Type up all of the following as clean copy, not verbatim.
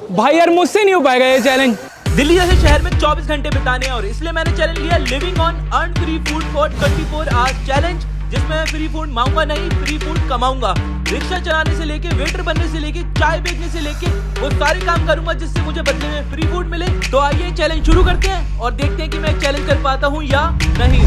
भाई यार मुझसे नहीं हो पाएगा ये चैलेंज। दिल्ली जैसे शहर में 24 घंटे बिताने हैं और इसलिए मैंने चैलेंज लिया living on earn free food for 24 hours challenge, जिसमें मैं फ्री फूड मांगूंगा नहीं, फ्री फूड कमाऊंगा। रिक्शा चलाने से लेके वेटर बनने से लेके चाय बेचने से लेके वो सारे काम करूंगा जिससे मुझे बदले में फ्री फूड मिले। तो आइए चैलेंज शुरू करते हैं और देखते हैं कि मैं चैलेंज कर पाता हूँ या नहीं।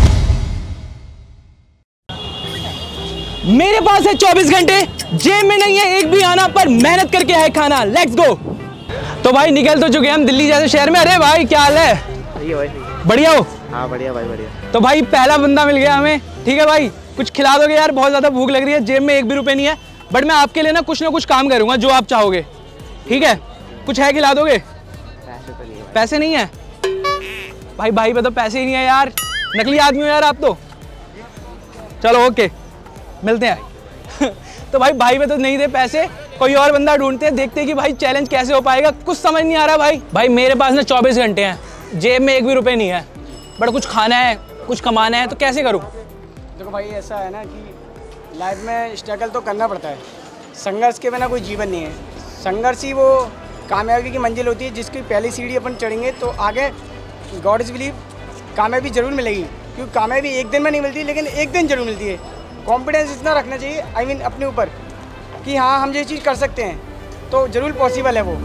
मेरे पास है 24 घंटे, जेब में नहीं है एक भी आना, पर मेहनत करके है खाना। Let's go. तो भाई निकल तो चुके हम दिल्ली जैसे शहर में। अरे भाई क्या हाल है? बढ़िया हो? हाँ बढ़िया भाई बढ़िया। तो भाई पहला बंदा मिल गया हमें। ठीक है भाई, कुछ खिला दोगे यार? बहुत ज्यादा भूख लग रही है, जेब में एक भी रुपए नहीं है, बट मैं आपके लिए ना कुछ काम करूंगा जो आप चाहोगे। ठीक है, कुछ है खिला दोगे? पैसे नहीं है भाई? भाई पे तो पैसे ही नहीं है यार, नकली आदमी हो यार आप तो। चलो ओके, मिलते हैं। तो भाई पे तो नहीं दे पैसे, कोई और बंदा ढूंढते हैं, देखते हैं कि भाई चैलेंज कैसे हो पाएगा। कुछ समझ नहीं आ रहा भाई मेरे पास ना 24 घंटे हैं, जेब में एक भी रुपए नहीं है, बट कुछ खाना है, कुछ कमाना है, तो कैसे करूं? देखो भाई ऐसा है ना कि लाइफ में स्ट्रगल तो करना पड़ता है, संघर्ष के बिना कोई जीवन नहीं है। संघर्ष ही वो कामयाबी की मंजिल होती है, जिसकी पहली सीढ़ी अपन चढ़ेंगे तो आगे गॉड इज बिलीव कामयाबी जरूर मिलेगी, क्योंकि कामयाबी एक दिन में नहीं मिलती, लेकिन एक दिन जरूर मिलती है। कॉन्फिडेंस इतना रखना चाहिए आई मीन अपने ऊपर कि हाँ हम ये चीज़ कर सकते हैं, तो ज़रूर पॉसिबल है वो।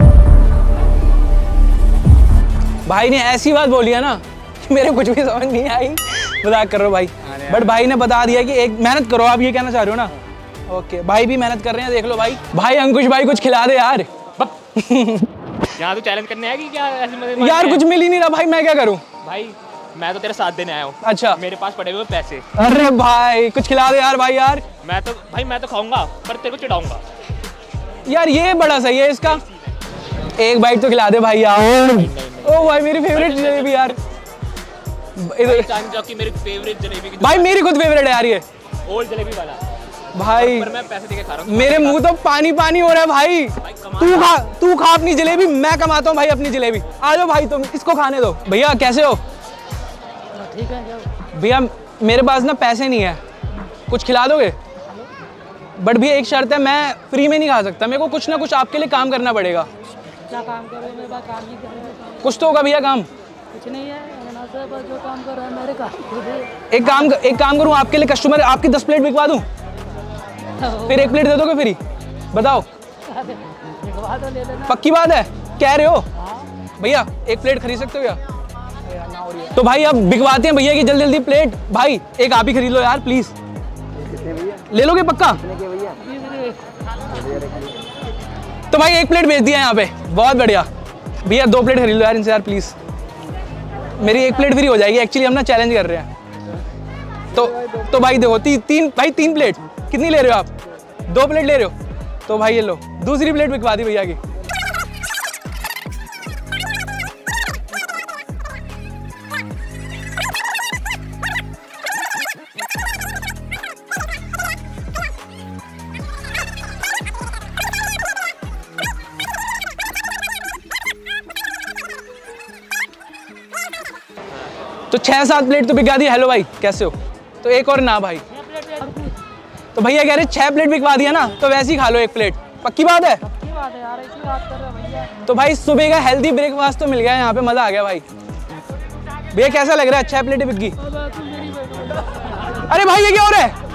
भाई ने ऐसी बात बोली है ना कि मेरे कुछ भी समझ नहीं आई। मजाक कर रहे हो भाई, बट भाई ने बता दिया कि एक मेहनत करो, आप ये कहना चाह रहे हो ना? ओके, भाई भी मेहनत कर रहे हैं, देख लो भाई अंकुश भाई कुछ खिला दे यार। यहाँ तो चैलेंज करने आएगी क्या? ऐसे यार कुछ मिल ही नहीं रहा भाई, मैं क्या करूँ? भाई मैं तो तेरा साथ देने आया हूँ। अच्छा, मेरे पास पड़े हुए पैसे। अरे भाई कुछ खिला दे यार भाई। यार मैं तो खाऊंगा पर तेरे को चिढ़ाऊंगा यार, ये बड़ा सही है इसका। एक बाइट तो खिला दे भाई यार। ओ भाई मेरी फेवरेट जलेबी यार, चांदनी चौक की मेरी फेवरेट जलेबी भाई मेरी खुद फेवरेट है यार ये ओल्ड जलेबी वाला भाई। पर मैं पैसे देके खा रहा हूँ, मेरे मुंह तो पानी हो रहा है भाई। तू खा अपनी जलेबी, मैं कमाता हूँ भाई अपनी जलेबी। आ जाओ भाई, तुम इसको खाने दो। भैया कैसे हो? ठीक है भैया मेरे पास ना पैसे नहीं है, कुछ खिला दोगे? बट भैया एक शर्त है, मैं फ्री में नहीं खा सकता, मेरे को कुछ ना कुछ आपके लिए काम करना पड़ेगा। क्या काम करोगे? मेरे पास काम नहीं कर रहे। कुछ तो होगा भैया काम। कुछ नहीं है, जो काम कर रहा है मेरे काम। एक काम करूँ आपके लिए, कस्टमर आपकी 10 प्लेट बिकवा दूँ, फिर 1 प्लेट दे दोगे फ्री? बताओ, पक्की बात है? कह रहे हो भैया? 1 प्लेट खरीद सकते हो क्या? तो भाई अब बिकवाते हैं भैया की जल्दी प्लेट। भाई एक आप ही खरीद लो यार प्लीज। ले लोगे पक्का? तो भाई 1 प्लेट भेज दिया यहाँ पे, बहुत बढ़िया। भैया 2 प्लेट खरीद लो यार इनसे यार प्लीज, मेरी 1 प्लेट फ्री हो जाएगी। एक्चुअली हम ना चैलेंज कर रहे हैं, तो भाई देखो 3 प्लेट कितनी ले रहे हो आप? 2 प्लेट ले रहे हो, तो भाई ये लो दूसरी प्लेट बिकवा दी भैया की। तो 6-7 प्लेट तो बिकवा दी। हेलो भाई कैसे हो? तो एक और ना भाई, तो भैया कह रहे 6 प्लेट बिकवा दिया ना, तो वैसे ही खा लो 1 प्लेट। पक्की बात है? पक्की बात है यार, ऐसी बात कर रहे हो भैया। तो भाई सुबह का हेल्दी ब्रेकफास्ट तो मिल गया यहाँ पे, मजा आ गया भाई। भैया कैसा लग रहा है? 6 प्लेटें बिक गई। अरे भाई ये क्या हो रहा है?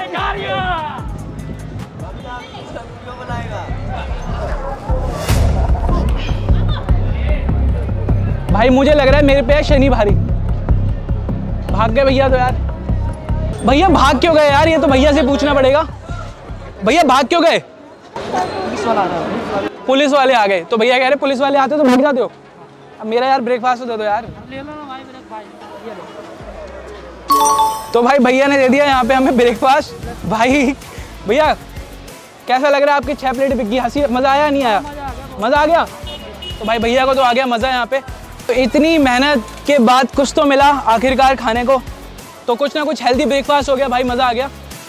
भाई मुझे लग रहा है मेरे पे है शनि भारी। भाग गए भैया तो यार। भैया भाग क्यों गए यार? ये तो भैया से पूछना पड़ेगा। भैया भाग क्यों गए? पुलिस वाले आ गए। तो भैया कह रहे पुलिस वाले आते तो भाग जाते हो। अब मेरा यार ब्रेकफास्ट दे दो यार। तो भाई भैया ने दे दिया यहाँ पे हमें ब्रेकफास्ट। भाई भैया कैसा लग रहा है? आपकी 6 प्लेट बिक गई, हंसी मजा आया नहीं आया? मजा आ गया। तो भाई भैया को तो आ गया मजा यहाँ पे। तो इतनी मेहनत के बाद कुछ तो मिला आखिरकार खाने को, तो कुछ ना कुछ हेल्दी ब्रेकफास्ट हो गया भाई, मजा आ गया।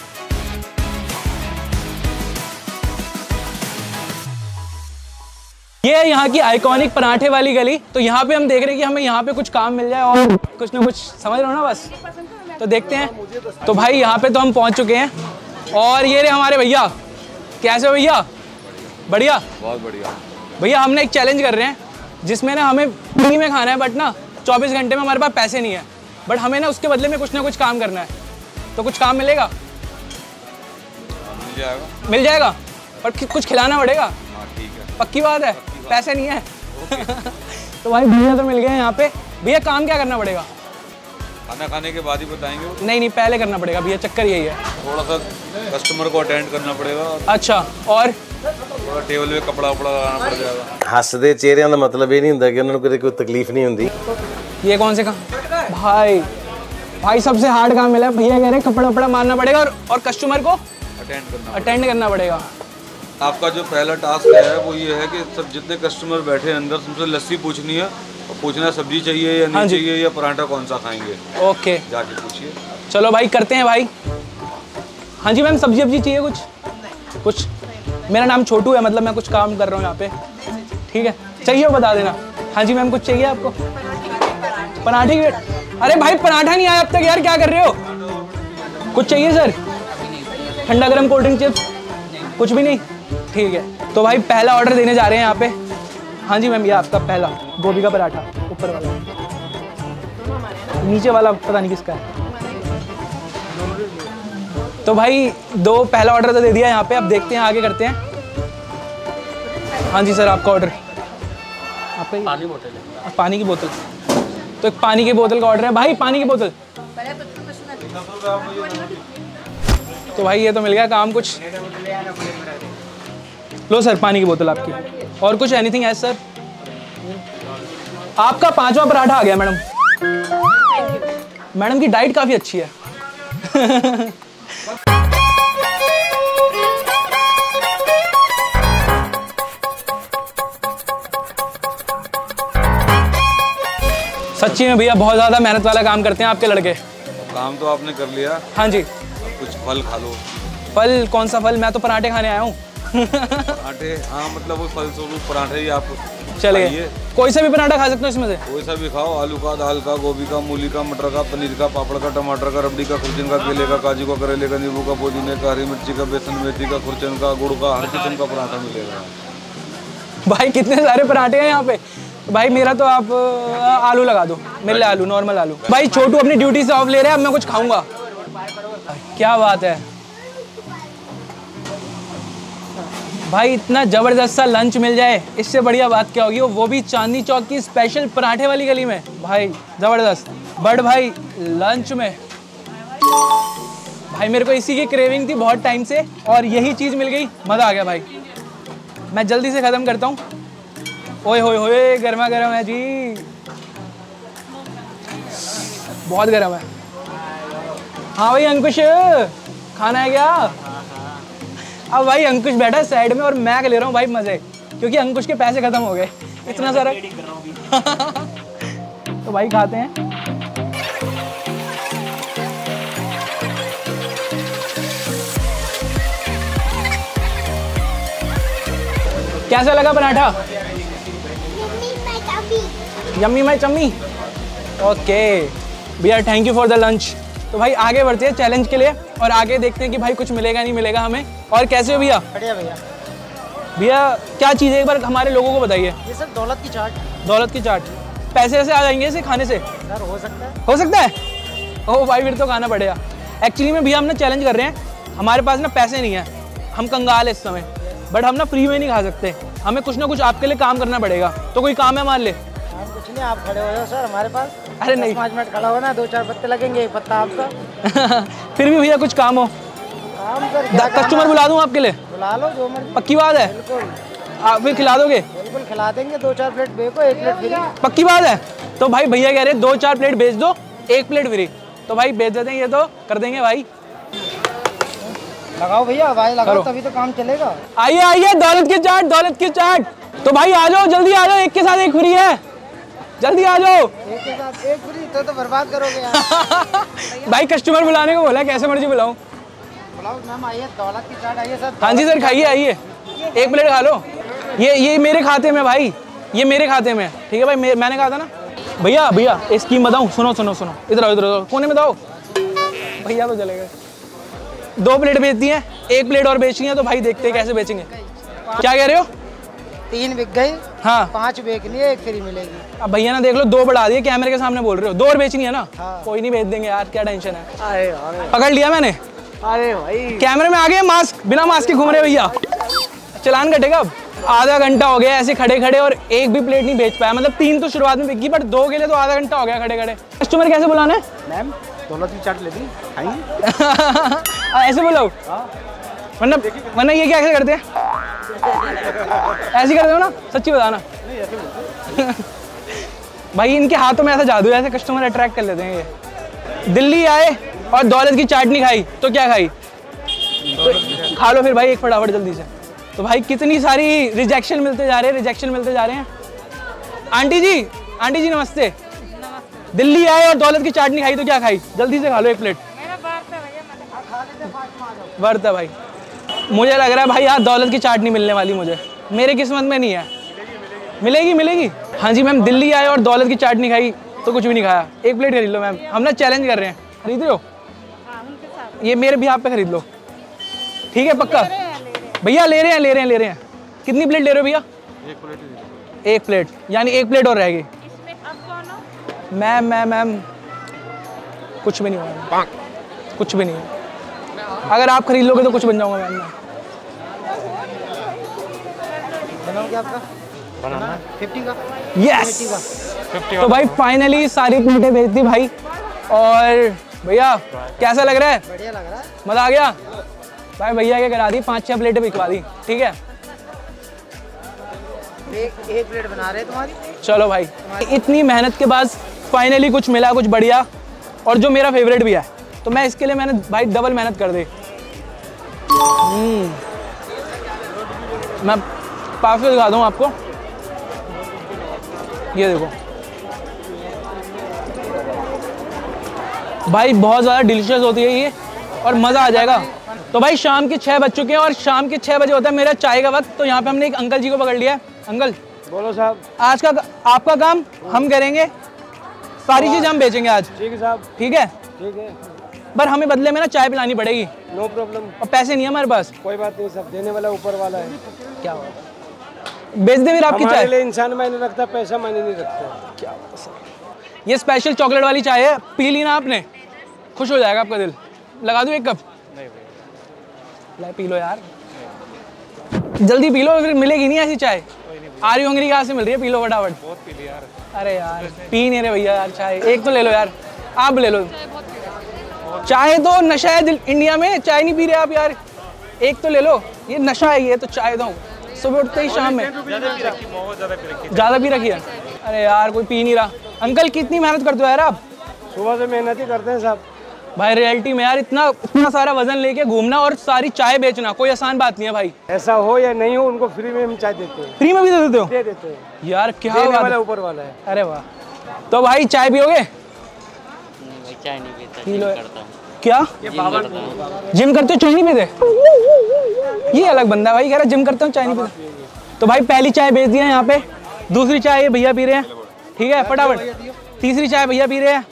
ये है यहाँ की आइकॉनिक पराठे वाली गली। तो यहाँ पे हम देख रहे हैं कि हमें यहाँ पे कुछ काम मिल जाए और कुछ ना कुछ, समझ रहे हो ना बस। तो देखते हैं। तो भाई यहाँ पे तो हम पहुँच चुके हैं और ये रहे हमारे भैया। कैसे हो भैया? बढ़िया, बहुत बढ़िया। भैया हमने एक चैलेंज कर रहे हैं जिसमें ना हमें फ्री में खाना है, बट ना 24 घंटे में हमारे पास पैसे नहीं है, बट हमें ना उसके बदले में कुछ ना कुछ काम करना है। तो कुछ काम मिलेगा? मिल जाएगा, पर कुछ खिलाना पड़ेगा। ठीक है, पक्की बात है, पैसे नहीं है। तो भाई भैया तो मिल गए यहाँ पे। भैया काम क्या करना पड़ेगा? खाना खाने के बाद ही बताएंगे वो। नहीं पहले करना पड़ेगा भैया, चक्कर यही है। थोड़ा सा कस्टमर को अटेंड करना पड़ेगा। अच्छा, और थोड़ा टेबल पे कपड़ा उपड़ा लगाना पड़ जाएगा। हੱਸਦੇ ਚਿਹਰਿਆਂ ਦਾ ਮਤਲਬ ਇਹ ਨਹੀਂ ਹੁੰਦਾ ਕਿ ਉਹਨਾਂ ਨੂੰ ਕੋਈ ਤਕਲੀਫ नहीं ਹੁੰਦੀ। ये कौन से काम भाई सबसे हार्ड काम मिला है। भैया कह रहे हैं कपड़ा उपड़ा मारना पड़ेगा और कस्टमर को अटेंड करना पड़ेगा। आपका जो पहला टास्क है वो ये है कि सब जितने कस्टमर बैठे हैं अंदर सबसे लस्सी पूछनी है और पूछना सब्जी चाहिए या नहीं चाहिए या पराठा कौन सा खाएंगे। ओके, जाके पूछिए। चलो भाई करते हैं भाई। हाँ जी मैम, सब्जी वब्जी चाहिए कुछ? मेरा नाम छोटू है, मतलब मैं कुछ काम कर रहा हूँ यहाँ पे। ठीक है, चाहिए वो बता देना। हाँ जी मैम, कुछ चाहिए आपको? पराठे की? अरे भाई पराठा नहीं आया अब तक यार, क्या कर रहे हो? कुछ चाहिए सर? ठंडा गर्म कोल्ड ड्रिंक चिप्स कुछ भी नहीं? ठीक है, तो भाई पहला ऑर्डर देने जा रहे हैं यहाँ पे। हाँ जी मैम, ये आपका पहला गोभी का पराठा, ऊपर वाला, नीचे वाला पता नहीं किसका है। तो भाई पहला ऑर्डर तो दे दिया यहाँ पे, अब देखते हैं आगे करते हैं। हाँ जी सर, आपका ऑर्डर? आपका पानी बोतल है? पानी की बोतल, तो एक पानी की बोतल का ऑर्डर है भाई। पानी की बोतल तो भाई ये तो मिल गया काम कुछ। लो सर, पानी की बोतल आपकी। और कुछ एनीथिंग है सर? आपका 5वां पराठा आ गया मैडम। मैडम की डाइट काफ़ी अच्छी है। सच्ची में भैया बहुत ज़्यादा मेहनत वाला काम करते हैं आपके लड़के। काम तो आपने कर लिया। हाँ जी। कुछ फल खा लो। फल? कौन सा फल? मैं तो पराठे खाने आया हूँ। पराठे? हाँ, मतलब वो फल स्वरूप पराठे ही आप चलिए, कोई सा भी पराठा खा सकते हो इसमें से? कोई सा भी खाओ, आलू का, दाल का, गोभी का, मूली का, मटर का, पनीर का, पापड़ का, टमाटर का, रबड़ी का, खुर्जन का, केले का, काजू का, करेले का, नींबू का, पुदीने का, हरी मिर्ची का, बेसन मेथी का, खुर्चन का, गुड़ का, हर किस्म का पराठा मिलेगा। भाई कितने सारे पराठे हैं यहाँ पे। भाई मेरा तो आप आलू लगा दो, मेरे लिए आलू, नॉर्मल आलू। भाई छोटू अपनी ड्यूटी से ऑफ ले रहे हैं, अब मैं कुछ खाऊंगा। क्या बात है भाई, इतना जबरदस्त सा लंच मिल जाए, इससे बढ़िया बात क्या होगी। वो भी चांदनी चौक की स्पेशल पराठे वाली गली में। भाई जबरदस्त। बट भाई लंच में भाई मेरे को इसी की क्रेविंग थी बहुत टाइम से, और यही चीज़ मिल गई, मज़ा आ गया भाई। मैं जल्दी से ख़त्म करता हूँ। ओए होए होए, गर्मा गर्म है जी, बहुत गर्म है। हाँ भाई अंकुश, खाना है क्या? अब भाई अंकुश बैठा है साइड में और मैं ले रहा हूँ भाई मज़े, क्योंकि अंकुश के पैसे ख़त्म हो गए इतना सारा। तो भाई खाते हैं। कैसा लगा paratha? Yummy my chummy. Okay भैया, thank you for the lunch. तो भाई आगे बढ़ते हैं चैलेंज के लिए, और आगे देखते हैं कि भाई कुछ मिलेगा नहीं मिलेगा हमें। और कैसे हो भैया? बढ़िया भैया। भैया क्या चीज़ है, एक बार हमारे लोगों को बताइए। ये सर दौलत की चाट। दौलत की चाट? पैसे ऐसे आ जाएंगे इसे खाने से? सर हो सकता है। हो सकता है? ओह भाई फिर तो खाना पड़ेगा। एक्चुअली में भैया हम ना चैलेंज कर रहे हैं, हमारे पास ना पैसे नहीं है, हम कंगाल है इस समय, बट हम ना फ्री में नहीं खा सकते, हमें कुछ ना कुछ आपके लिए काम करना पड़ेगा। तो कोई काम है हमारे लिए? कुछ नहीं, आप खड़े हो जाओ सर हमारे पास। अरे नहीं, 5 मिनट खड़ा होना, 2-4 पत्ते लगेंगे, एक पत्ता आपका। फिर भी भैया कुछ काम हो। काम सर, कस्टमर बुला दूं आपके लिए? बुला लो, जो मर्जी। पक्की बात है? बिल्कुल। आप फिर खिला दोगे? बिल्कुल खिला देंगे। 2-4 प्लेट बेको, 1 प्लेट फ्री। पक्की बात है? तो भाई भैया कह रहे 2-4 प्लेट बेच दो, 1 प्लेट फ्री। तो भाई बेच देते हैं, ये तो कर देंगे भाई। लगाओ भैया, भाई लगाओ, तभी तो काम चलेगा। आइए आइए, दौलत की चाट, दौलत की चाट। तो भाई आ जाओ, जल्दी आ जाओ, एक के साथ एक फ्री है, जल्दी आ जाओ। एक के साथ एक फ्री तो बर्बाद करोगे यार। भाई कस्टमर बुलाने को बोला, कैसे मर्जी बुलाऊं। बुलाओ मैम, आइए, दौलत की चाट आइए सर। हाँ जी सर, खाइए, आइए, 1 प्लेट खा लो। ये मेरे खाते में भाई, ये मेरे खाते में, ठीक है भाई, मैंने कहा था ना। भैया भैया एक स्कीम बताऊँ, सुनो सुनो सुनो, इधर आओ, इधर आओ, कोने में बताओ। भैया तो चले गए। 2 प्लेट बेचती हैं, 1 प्लेट और बेचनी है, तो भाई देखते हैं कैसे बेचेंगे। क्या कह रहे हो? 3 बिक गई, हाँ 5 बेचनी है, 1 फ्री मिलेगी। अब भैया ने देख लो 2 बढ़ा दिए, कैमरे के सामने बोल रहे हो 2 और बेचनी है ना। हाँ। कोई नहीं बेच देंगे यार, क्या टेंशन है। अरे पकड़ लिया मैंने। अरे भाई कैमरे में आ गए, मास्क बिना मास्क के घूम रहे भैया। चलान कटेगा अब। आधा घंटा हो गया ऐसे खड़े खड़े और एक भी प्लेट नहीं बेच पाया। मतलब 3 तो शुरुआत में बिकी, बट 2 के लिए तो आधा घंटा हो गया खड़े खड़े। कस्टमर कैसे बुलाना है मैम? दौलत की चाट ले दी, खाएंगे? ऐसे बुलाओ, वरना ये क्या ऐसे करते हैं? ऐसे करते हो ना, सच्ची बताना। भाई इनके हाथों में ऐसा जादू है, ऐसे कस्टमर अट्रैक्ट कर लेते हैं ये। दिल्ली आए और दौलत की चाट नहीं खाई तो क्या खाई? तो खा लो फिर भाई एक फटाफट जल्दी से। तो भाई कितनी सारी रिजेक्शन मिलते जा रहे हैं। आंटी जी नमस्ते। दिल्ली आए और दौलत की चाट नहीं खाई तो क्या खाई? जल्दी से खा लो 1 प्लेट। वर्थ है भाई। मुझे लग रहा है भाई आज दौलत की चाट नहीं मिलने वाली मुझे, मेरे किस्मत में नहीं है। मिलेगी। हाँ जी मैम, दिल्ली आए और दौलत की चाट नहीं खाई तो कुछ भी नहीं खाया। 1 प्लेट खरीद लो मैम, हम ना चैलेंज कर रहे हैं। खरीद रहे हो? ये मेरे भी आप पे खरीद लो, ठीक है पक्का? भैया ले रहे हैं। कितनी प्लेट ले रहे हो भैया? 1 प्लेट यानी 1 प्लेट और रहेगी। मैम कुछ भी नहीं होगा, कुछ भी नहीं है। अगर आप खरीद लोगे तो कुछ बन जाऊंगा मैम। बनाओगे आपका? बनाना 50 का। यस। तो भाई फाइनली सारी प्लेटें भेज दी भाई। और भैया कैसा लग रहा है? बढ़िया लग रहा है। मजा आ गया भाई। भैया के करा दी 5-6 प्लेटें बिकवा दी, ठीक है? एक प्लेट बना रहे तुम्हारी। चलो भाई, इतनी मेहनत के बाद फाइनली कुछ मिला, कुछ बढ़िया, और जो मेरा फेवरेट भी है। तो मैं इसके लिए मैंने भाई डबल मेहनत कर दी। मैं पार्सल दिखा दूँ आपको, ये देखो भाई, बहुत ज़्यादा डिलीशियस होती है ये और मज़ा आ जाएगा। तो भाई शाम के 6 बज चुके हैं और शाम के 6 बजे होता है मेरा चाय का वक्त। तो यहाँ पे हमने एक अंकल जी को पकड़ लिया है। अंकल बोलो साहब। आज का आपका काम हम करेंगे, सारी चीज़ हम बेचेंगे आज। ठीक है साहब। ठीक है पर हमें बदले में ना चाय पिलानी पड़ेगी। No problem. और पैसे नहीं है हमारे पास। कोई बात नहीं, सब देने वाला ऊपर वाला है। क्या हुआ? बेच दे फिर आपकी चाय। हमारे लिए इंसान मायने रखता, पैसा मायने नहीं रखता। क्या हुआ सर? ये स्पेशल चॉकलेट वाली चाय है, पी ली ना आपने, खुश हो जाएगा आपका दिल। लगा दूँ 1 कप? नहीं पी लो यार, जल्दी पी लो, फिर मिलेगी नहीं ऐसी चाय। आ रही होंगी कहाँ से मिल रही है? पी लो फटाफट। बहुत पी ली यार। अरे यार पी नहीं रहे भैया यार चाय। 1 तो ले लो यार, आप ले लो। चाय तो नशा है इंडिया में, चाय नहीं पी रहे आप यार। 1 तो ले लो, ये नशा है ये तो। चाय दो सुबह उठते ही शाम में ज़्यादा पी रखी है। अरे यार कोई पी नहीं रहा। अंकल कितनी मेहनत करते हो यार आप? सुबह से मेहनत ही करते हैं साहब। भाई रियलिटी में यार इतना सारा वजन लेके घूमना और सारी चाय बेचना कोई आसान बात नहीं है भाई। ऐसा हो या नहीं हो, उनको फ्री में हम चाय देते हैं। फ्री में भी दे देते हो? दे देते हैं यार क्या देने बात वाला है। ऊपर वाला है। अरे वाह। तो भाई चाय पियोगे? चाय नहीं पीता, पी लो। करता हूँ। क्या जिम करते हो चाय नहीं पीते? ये अलग बंदा भाई, कह रहा जिम करता हूँ चाय नहीं पीता। तो भाई पहली चाय बेच दी है यहाँ पे, दूसरी चाय ये भैया पी रहे हैं, ठीक है फटाफट। तीसरी चाय भैया पी रहे हैं।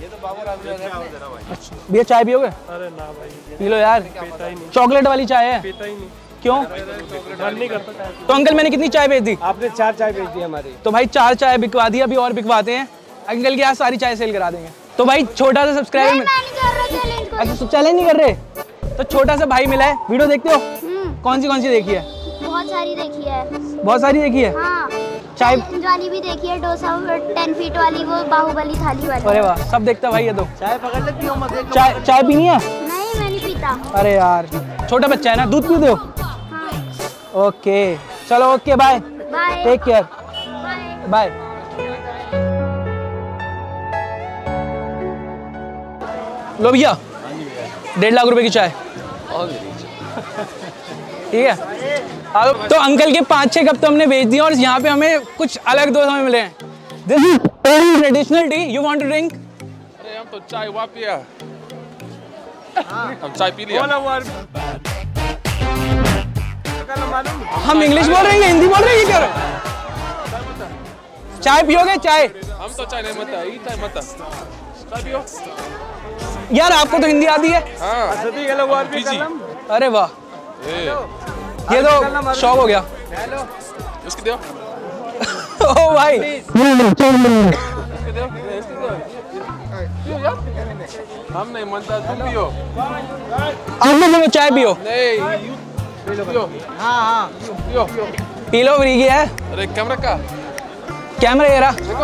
भैया चाय पियोगे? अरे ना भाई पी लो यार, चॉकलेट वाली चाय है। क्यों? मन नहीं करता। तो अंकल मैंने कितनी चाय बेच दी? आपने 4 चाय बेच दी हमारी। तो भाई 4 चाय बिकवा दी, अभी और बिकवाते हैं। अंकल की आज सारी चाय सेल करा देंगे। तो भाई छोटा सा सब्सक्राइबर, अच्छा चैलेंज नहीं कर रहे? तो छोटा सा भाई मिला है। वीडियो देखते हो? कौन सी देखी है? बहुत सारी देखी है। बहुत सारी देखी है? हाँ। चाय वाली भी देखी है, डोसा 10 फीट वाली, वो बाहुबली थाली वाली। अरे वाह, सब देखता भाई ये तो। चाय पकड़ लेती हो? मत चाय पीनी है? नहीं मैं नहीं पीता। अरे यार छोटा बच्चा है ना, दूध पीते हो? हाँ। ओके चलो, okay bye, bye. Take care, bye. लो भैया 1.5 लाख रुपए की चाय, ठीक है। तो अंकल के 5-6 कप तो हमने बेच दिए और यहाँ पे हमें कुछ अलग दोस्त हमें मिले हैं। This is traditional tea, you want to drink? अरे हम तो चाय हुआ पिया, हम चाय पी लिया। हम इंग्लिश बोल रहे हैं, हिंदी बोल रहे हैं, ये क्या? चाय पियोगे? चाय? हम तो चाय नहीं मता, ये चाय मता। चाय पियो यार, आपको तो हिंदी आती है। हाँ। अरे वाह, ये तो शौक हो गया। उसकी दो। ओ भाई हम नहीं मानता, तुम पियो। आप चाय पियो। नहीं, पियो। हाँ पियो। पी लो, फ्री की है। अरे कैमरा का? कैमरा ये रहा। देखो।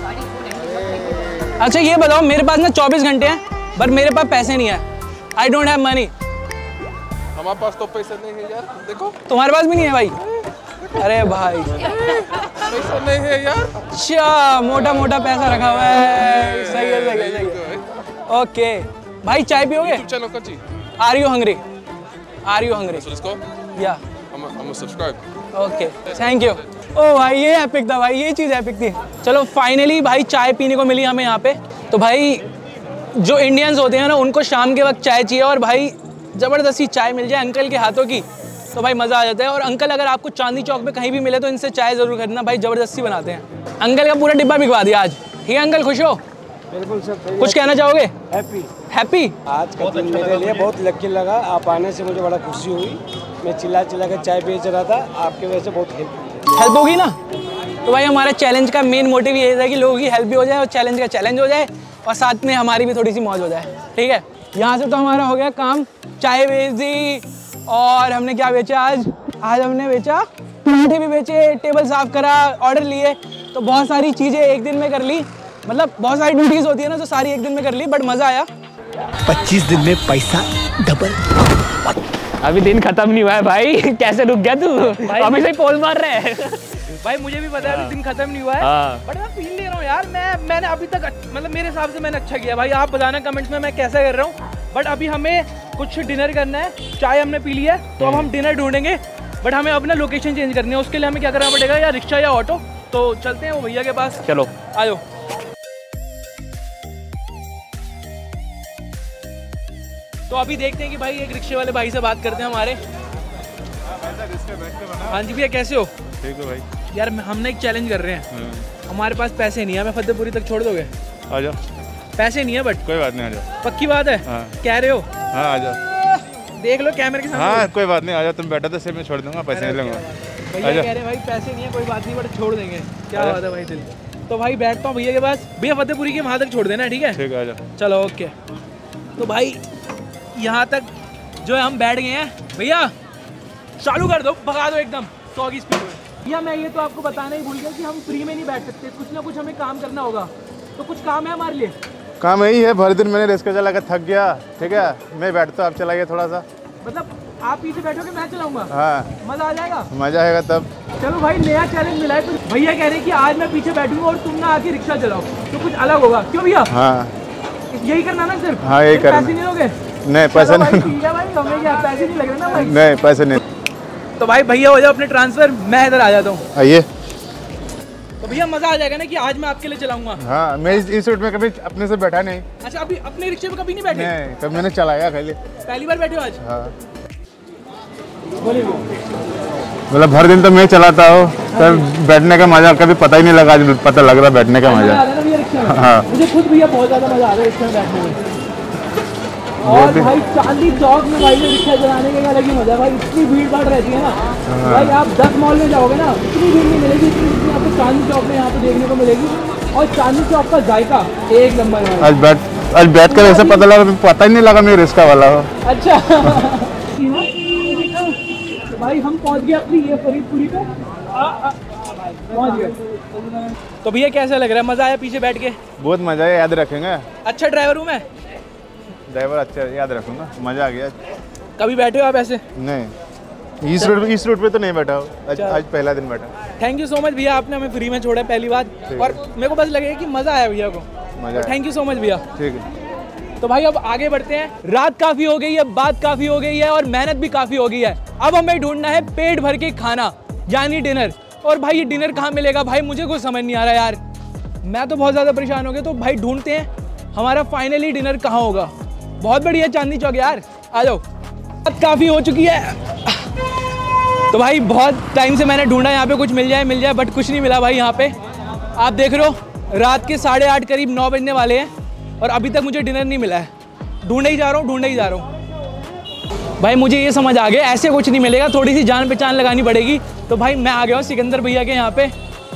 अच्छा ये बताओ, मेरे पास ना 24 घंटे हैं, बट मेरे पास पैसे नहीं है। I don't have money. हमारे पास तो पैसा नहीं है यार, देखो। तुम्हारे पास भी नहीं है भाई? अरे भाई पैसा नहीं है यार। अच्छा, मोटा मोटा पैसा रखा हुआ है। सही है, सही है, सही है। ओके भाई, चाय पियोगे? चैनल का जी। Are you hungry? Are you hungry? या I'm a subscribe. Okay, thank you. ओ भाई ये एपिक था भाई, ये चीज़ एपिक थी। चलो फाइनली भाई चाय पीने को मिली हमें यहाँ पे। तो भाई जो इंडियंस होते हैं ना, उनको शाम के वक्त चाय चाहिए, और भाई ज़बरदस्ती चाय मिल जाए अंकल के हाथों की तो भाई मज़ा आ जाता है। और अंकल अगर आपको चांदनी चौक पे कहीं भी मिले तो इनसे चाय ज़रूर खरीदना भाई, ज़बरदस्ती बनाते हैं। अंकल का पूरा डिब्बा बिकवा दिया आज। ठीक है अंकल, खुश हो? बिल्कुल सर। कुछ कहना चाहोगे? Happy happy? आज का दिन मेरे लिए बहुत लकी लगा। आप आने से मुझे बड़ा खुशी हुई। मैं चिल्ला चिल्ला कर चाय बेच रहा था, आपकी वजह से बहुत हेल्प होगी ना। तो भाई हमारा चैलेंज का मेन मोटिव ये था कि लोगों की हेल्प भी हो जाए और चैलेंज का चैलेंज हो जाए, और साथ में हमारी भी थोड़ी सी मौज हो जाए। ठीक है, यहाँ से तो हमारा हो गया काम, चाय बेच दी। और हमने क्या बेचा आज? आज हमने बेचा पराठे भी बेचे, टेबल साफ करा, ऑर्डर लिए, तो बहुत सारी चीज़ें एक दिन में कर ली। मतलब बहुत सारी ड्यूटीज़ होती है ना, तो सारी एक दिन में कर ली, बट मज़ा आया। 25 दिन में पैसा डबल। अभी दिन खत्म नहीं हुआ है भाई, कैसे रुक गया तू? अभी से पोल मार रहे हैं। भाई मुझे भी पता है अभी दिन खत्म नहीं हुआ है, बट मैं फील ले रहा हूँ यार। मैंने अभी तक मतलब मेरे हिसाब से मैंने अच्छा किया भाई। आप बताना कमेंट्स में मैं कैसा कर रहा हूँ। बट अभी हमें कुछ डिनर करना है, चाय हमने पी ली है, तो अब हम डिनर ढूंढेंगे। बट हमें अपना लोकेशन चेंज करनी है, उसके लिए हमें क्या करना पड़ेगा, या रिक्शा या ऑटो। तो चलते हैं वो भैया के पास। चलो आ जाओ। तो अभी देखते हैं कि भाई एक रिक्शे वाले भाई से बात करते हैं हमारे। हाँ जी भैया, कैसे हो? ठीक है भाई। यार हमने एक चैलेंज कर रहे हैं, हमारे पास पैसे नहीं है, हमें फतेहपुरी तक छोड़ दोगे? आ जाओ। पैसे नहीं है बट कोई बात नहीं, आ जाओ। पक्की बात है? हाँ। कह रहे हो? हाँ आ जाओ, देख लो कैमरे के सामने। हाँ कोई बात नहीं, आ जाओ। तुम बैठो तो सिर्फ मैं छोड़ दूंगा, पैसे नहीं लूंगा। भैया कह रहे भाई पैसे नहीं है, कोई बात नहीं, बट छोड़ देंगे। क्या बात है भाई दिल। तो भाई बैठता हूँ भैया के पास। भैया फतेहपुरी के वहाँ तक छोड़ देना, ठीक है? ठीक है, आ जाओ। चलो ओके। तो भाई यहाँ तक जो है हम बैठ गए हैं। भैया चालू कर दो, भगा दो एकदम 100 की स्पीड में। भैया मैं ये तो आपको बताना ही भूल गया कि हम फ्री में नहीं बैठ सकते, कुछ ना कुछ हमें काम करना होगा। तो कुछ काम है हमारे लिए? काम यही है, भर दिन मैंने रिक्शा चला कर थक गया, ठीक है, मैं बैठता हूँ, आप चलाइए थोड़ा सा। मतलब आप पीछे बैठोगे, मैं चलाऊंगा? हाँ। मजा आ जाएगा? मजा आएगा तब। चलो भाई, नया चैलेंज मिला है। तो भैया कह रहे हैं कि आज मैं पीछे बैठूंगा और तुम ना आके रिक्शा चलाओ, तो कुछ अलग होगा। क्यों भैया? हाँ यही करना ना सिर्फ? हाँ यही करना। पैसे नहीं दोगे? नहीं पैसा नहीं। ठीक है भाई, हमें क्या पैसे नहीं लग रहे ना भाई? नहीं पैसे नहीं। तो भाई भैया हो जाओ अपने ट्रांसफर, मैं इधर आ जाता हूँ। आइए। तो भैया मजा आ जाएगा ना कि आज मैं आपके लिए चलाऊंगा? हाँ, मैं इस रूट में कभी अपने से बैठा नहीं। अच्छा, अभी अपने रिक्शे में कभी नहीं बैठे? नहीं, कभी मैंने चलाया खाली। पहली बार बैठे हो आज? हाँ। मतलब भर दिन तो मैं चलाता हूँ, तब बैठने का मजा कभी पता ही नहीं लगा, आज पता लग रहा बैठने का मजा। हाँ, मुझे खुद भैया बहुत ज्यादा मजा आ रहा है रिक्शे में बैठने में। और भाई चांदनी चौक में भाई रिक्शा चलाने का अलग ही मजा है भाई। इतनी भीड़ भाड़ रहती है ना भाई, आप 10 मॉल में जाओगे ना, इतनी भीड़ नहीं मिलेगी जितनी आपको चांदनी चौक में यहाँ पे देखने को मिलेगी। और चांदनी चौक का जायका एक नंबर है। आज बैठ कर ऐसे पता लगा, पता ही नहीं लगा मैं रिक्शा वाला हूँ। अच्छा भाई हम पहुंच गए अपनी ये फरीदपुरी पे, पहुंच गए। तो भैया कैसा लग रहा है? मजा आया पीछे बैठ के? बहुत मजा है, याद रखेंगे। अच्छा ड्राइवर हूँ मैं? ड्राइवर अच्छा, याद रखूंगा, मजा आ गया। कभी बैठे हो आप ऐसे? नहीं, इस रूट पे तो नहीं बैठा हूँ, आज पहला दिन बैठा। थैंक यू सो मच भैया, आपने हमें फ्री में छोड़ा है पहली बार, और मेरे को बस लगेगा कि मजा आया भैया को। थैंक यू सो मच भैया। ठीक है। तो भाई अब आगे बढ़ते हैं। रात काफी हो गई है, बात काफी हो गई है, और मेहनत भी काफी हो गई है। अब हमें ढूंढना है पेट भर के खाना, यानी डिनर। और भाई ये डिनर कहाँ मिलेगा भाई, मुझे कुछ समझ नहीं आ रहा यार। मैं तो बहुत ज्यादा परेशान हो गया। तो भाई ढूंढते हैं हमारा फाइनली डिनर कहाँ होगा। बहुत बढ़िया चांदनी चौक यार, आ जाओ। बात काफी हो चुकी है। तो भाई बहुत टाइम से मैंने ढूंढा यहाँ पे कुछ मिल जाए, बट कुछ नहीं मिला भाई। यहाँ पे आप देख रहे हो, रात के 8:30 करीब 9 बजने वाले हैं, और अभी तक मुझे डिनर नहीं मिला है। ढूंढे ही जा रहा हूँ भाई। मुझे ये समझ आ गया, ऐसे कुछ नहीं मिलेगा, थोड़ी सी जान पहचान लगानी पड़ेगी। तो भाई मैं आ गया हूँ सिकंदर भैया के यहाँ पे।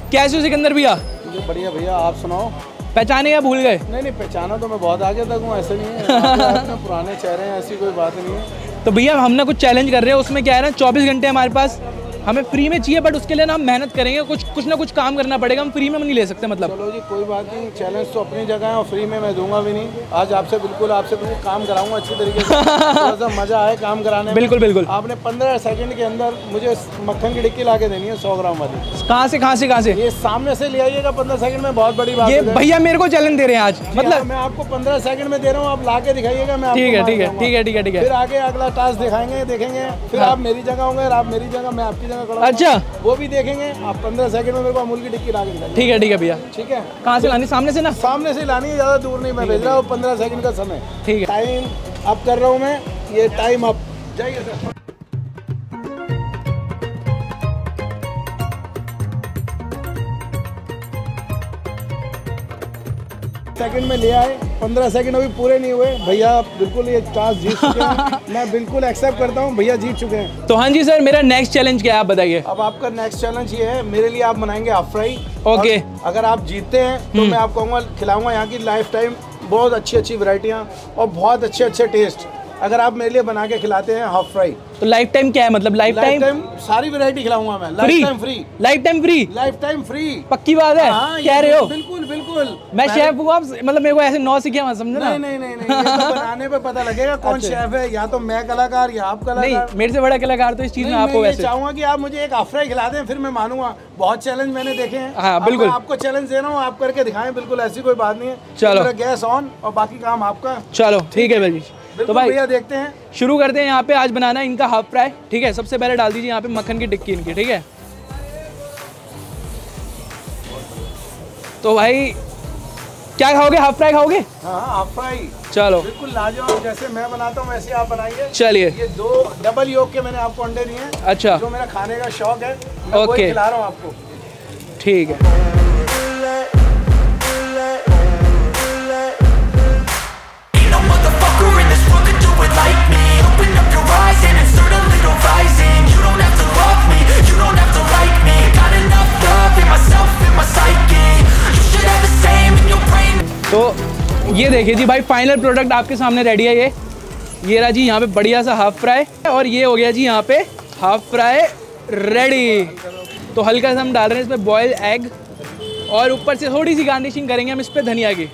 कैसे हो सिकंदर भैया? बढ़िया भैया, आप सुनाओ। पहचाने या भूल गए? नहीं पहचाना तो मैं बहुत आगे तक हूँ, ऐसे नहीं है। अपने पुराने चेहरे हैं, ऐसी कोई बात नहीं है। तो भैया हम ना कुछ चैलेंज कर रहे हैं, उसमें क्या है ना 24 घंटे हमारे पास, हमें फ्री में चाहिए, बट उसके लिए ना हम मेहनत करेंगे, कुछ ना कुछ काम करना पड़ेगा, हम फ्री में नहीं ले सकते मतलब। चलो जी कोई बात नहीं, चैलेंज तो अपनी जगह है और फ्री में मैं दूंगा भी नहीं। आज आपसे बिल्कुल काम कराऊंगा अच्छी तरीके से, थोड़ा सा मजा आए काम कराने में। बिल्कुल बिल्कुल। आपने 15 सेकंड के अंदर मुझे मक्खन की टिक्की ला के देनी है 100 ग्राम वाली। कहाँ से? ये सामने से ले आइएगा 15 सेकंड में, बहुत बड़ी बात है। ये भैया मेरे को चैलेंज दे रहे हैं आज, मतलब मैं आपको 15 सेकंड में दे रहा हूँ, आप ला के दिखाइएगा। मैं ठीक है। फिर आगे अगला टास्क दिखाएंगे, देखेंगे, फिर आप मेरी जगह होंगे, आप मेरी जगह, मैं आपकी जगह खड़ा। अच्छा, वो भी देखेंगे। आप 15 सेकंड में मेरे को अमूल की टिक्की ला के दिखाइए। ठीक है भैया। ठीक है, कहाँ से लानी? सामने से ना? सामने से लानी है, ज़्यादा दूर नहीं। मैं भेज रहा हूँ 15 सेकंड का समय। ठीक है, टाइम अप कर रहा हूँ मैं, ये टाइम अप। जाइए सर। सेकंड में ले आए, 15 सेकंड अभी पूरे नहीं हुए भैया, बिल्कुल ये टास्क जीत चुके हैं। मैं बिल्कुल एक्सेप्ट करता हूँ, भैया जीत चुके हैं। तो हाँ जी सर, मेरा नेक्स्ट चैलेंज क्या है आप बताइए। अब आपका नेक्स्ट चैलेंज ये है, मेरे लिए आप बनाएंगे हाफ फ्राई। ओके। अगर आप जीतते हैं तो मैं आपको खिलाऊंगा यहाँ की लाइफ टाइम बहुत अच्छी वैरायटियाँ और बहुत अच्छे टेस्ट। अगर आप मेरे लिए बना के खिलाते हैं हाफ फ्राई, तो लाइफ टाइम क्या है मतलब? लाइफ टाइम सारी वैरायटी खिलाऊंगा मैं। Life time free. पक्की बात है? हाँ, कह रहे हो? बिल्कुल। मैं शेफ हूँ, आप मतलब मेरे को ऐसे 9 सीखे मत समझो ना। नहीं, ये तो बनाने पे पता लगेगा कौन शेफ है। या तो मैं कलाकार या आप कलाकार। नहीं, मेरे से बड़ा कलाकार तो इस चीज में आपको वैसे चाहूंगा कि आप मुझे एक हाफ फ्राई खिला दें, फिर मैं मानूंगा। बहुत चैलेंज मैंने देखे हैं। हाँ बिल्कुल, आपको चैलेंज दे रहा हूँ, आप करके दिखाएं। बिल्कुल ऐसी कोई बात नहीं है। चलो मेरा गैस ऑन और बाकी काम आपका। चलो ठीक है भाई। तो भाई भैया देखते हैं, शुरू करते हैं। यहाँ पे आज बनाना है इनका हाफ फ्राई। ठीक है, सबसे पहले डाल दीजिए यहाँ पे मक्खन की टिक्की इनकी। ठीक है, तो भाई क्या खाओगे? हाफ फ्राई खाओगे? हाँ हाफ फ्राई। चलो बिल्कुल लाजवाब, जैसे मैं बनाता हूँ वैसे आप बनाइए। चलिए। ये 2 डबल योग के मैंने आपको अंडे दिए हैं। अच्छा, जो मेरा खाने का शौक है, मैं वही खिला रहा हूँ आपको। ठीक है। तो ये देखिए जी भाई, फाइनल प्रोडक्ट आपके सामने रेडी है। ये रहा जी यहाँ पे बढ़िया सा हाफ फ्राई, और ये हो गया जी यहाँ पे हाफ फ्राई रेडी। तो हल्का सा हम डाल रहे हैं इसमें बॉयल एग, और ऊपर से थोड़ी सी गार्निशिंग करेंगे हम इस पे धनिया की।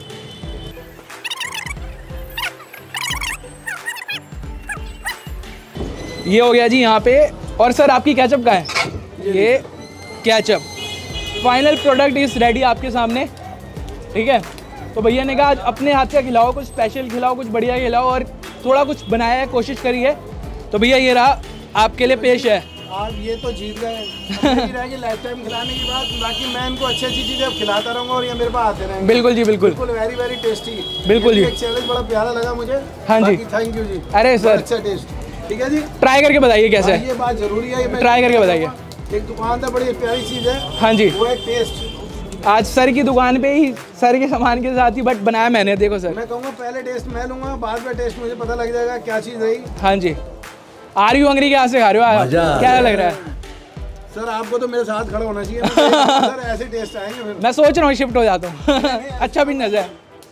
ये हो गया जी यहाँ पे। और सर आपकी केचप का है? ये ketchup. Final product is ready आपके सामने। ठीक है, तो भैया ने कहा आज अपने हाथ का खिलाओ, कुछ स्पेशल खिलाओ, कुछ बढ़िया खिलाओ, और थोड़ा कुछ बनाया है, कोशिश करी है। तो भैया ये रहा आपके लिए पेश है। आप ये तो जीत गए लाइफ टाइम खिलाने की बात। बाकी मैं इनको अच्छी चीजें अब खिलाता रहूंगा और ये मेरे पास आते रहेंगे। बिल्कुल जी, बिल्कुल। Very tasty. बिल्कुल जी, चैलेंज बड़ा प्यारा लगा मुझे। हाँ जी, थैंक यू जी। अरे सर अच्छा टेस्ट। ठीक है जी, ट्राई करके बताइए कैसे है। ये बात जरूरी है, ट्राई करके बताइए। एक दुकान था, बड़ी प्यारी चीज है। हाँ जी, वो है टेस्ट। आज सर की दुकान पे ही सर के सामान के साथ ही बट बनाया मैंने। देखो सर, मैं कहूँगा पहले टेस्ट मैं लूंगा, बाद में टेस्ट मुझे पता लग जाएगा क्या चीज़ रही। हाँ जी। Are you hungry? क्या से खा रहे हो आप? क्या लग रहा है सर? आपको तो मेरे साथ खड़ा होना चाहिए सर, ऐसे टेस्ट आएंगे फिर। मैं सोच रहा हूँ शिफ्ट हो जाता हूँ। अच्छा भी नजर।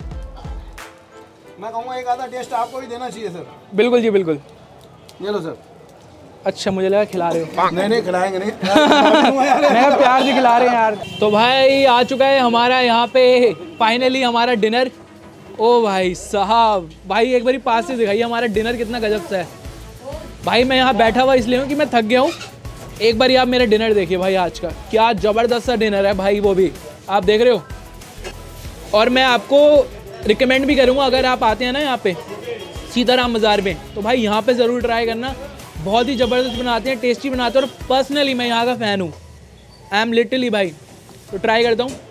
मैं कहूँगा एक आधा टेस्ट आपको भी देना चाहिए सर। बिल्कुल जी, बिल्कुल। ये लो सर। अच्छा, मुझे लगा खिला रहे हो। नहीं खिलाएंगे नहीं। मैं प्यार से खिला रहे हैं यार। तो भाई आ चुका है हमारा यहाँ पे फाइनली हमारा डिनर। ओ भाई साहब, भाई एक बारी पास से दिखाइए हमारा डिनर कितना गजब सा है। भाई मैं यहाँ बैठा हुआ इसलिए हूँ कि मैं थक गया हूँ। एक बारी आप मेरा डिनर देखिए भाई, आज का क्या ज़बरदस्त सा डिनर है भाई, वो भी आप देख रहे हो। और मैं आपको रिकमेंड भी करूँगा, अगर आप आते हैं ना यहाँ पे सीताराम बाज़ार में, तो भाई यहाँ पे ज़रूर ट्राई करना। बहुत ही ज़बरदस्त बनाते हैं, टेस्टी बनाते हैं, और पर्सनली मैं यहाँ का फ़ैन हूँ। आई एम लिटरली भाई, तो ट्राई करता हूँ।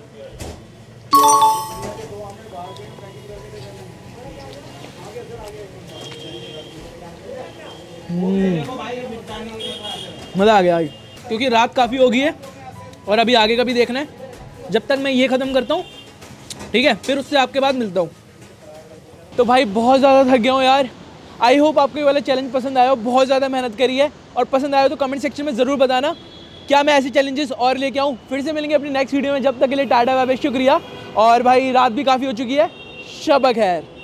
मज़ा आ गया भाई, क्योंकि रात काफ़ी हो गई है और अभी आगे का भी देखना है। जब तक मैं ये ख़त्म करता हूँ, ठीक है, फिर उससे आपके बाद मिलता हूँ। तो भाई बहुत ज़्यादा थक गया हूँ यार। आई होप आपको ये वाला चैलेंज पसंद आया हो। बहुत ज़्यादा मेहनत करी है, और पसंद आया हो तो कमेंट सेक्शन में ज़रूर बताना। क्या मैं ऐसे चैलेंजेस और लेके आऊँ। फिर से मिलेंगे अपनी नेक्स्ट वीडियो में, जब तक के लिए टाटा बाय बाय, शुक्रिया। और भाई रात भी काफ़ी हो चुकी है, शब खैर।